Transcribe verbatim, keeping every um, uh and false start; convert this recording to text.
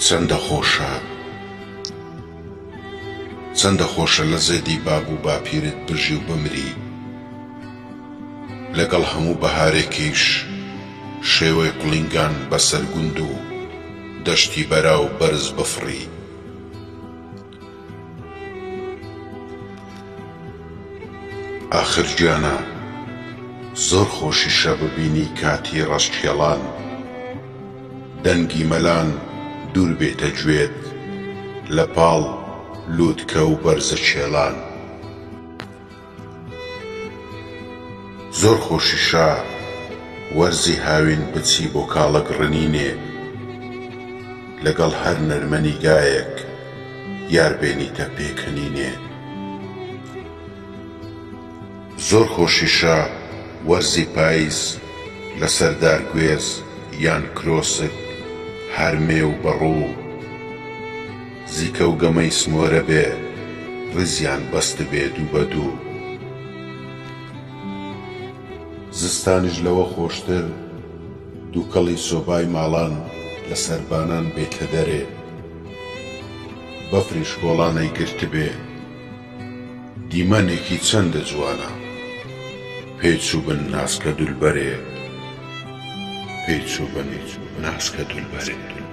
چەندە خۆشە چەندە خۆشە لە زێدی باب و باپیرت بژی و بمری، لەگەڵ هەموو بەهارێکیش شێوەی قوڵینگان بەسەر گوند و دەشتی بەراو بەرز بفڕی. ئاخر گیانە زۆر خۆشیشە ببینی کاتی ڕەشکێڵان، دەنگی مەلان دوور بێتە گوێت لە پاڵ لووتکە و بەرزە کێڵان. زۆر خۆشیشە وەرزی هاوین بچی بۆ کاڵک ڕنینێ، لەگەڵ هەر نەرمەنی گایەک یار بێنیتە پێکەنینێ. زۆر خۆشیشە وەرزی پاییز لەسەر دارگوێز یان کرۆسک هەرمێ و بەڕوو، زیکە و گەمەی سمۆرە بێ ڕزیان بەستە بێ دوو بە دوو. زستانیش لەوە خۆشتر دووکەڵی سۆبای ماڵان لەسەر بانان بێتە دەرێ، بەفریش گۆڵانەی گرت بێ دیمەنێکی چەندە جوانە، پێچووبن ناسکە دولبەرێ پێچووبن ناسکە دولبەرێ.